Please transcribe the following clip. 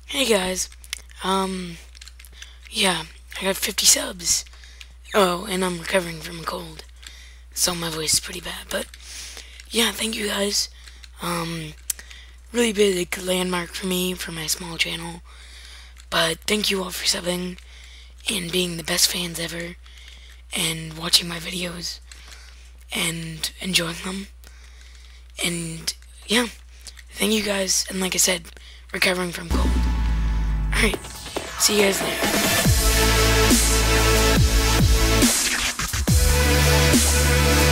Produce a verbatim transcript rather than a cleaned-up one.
Hey guys, um, yeah, I got fifty subs. Oh, and I'm recovering from a cold, so my voice is pretty bad, but yeah, thank you guys. Um, really big landmark for me for my small channel, but thank you all for subbing and being the best fans ever and watching my videos and enjoying them. And yeah, thank you guys, and like I said, recovering from cold. Alright, see you guys later.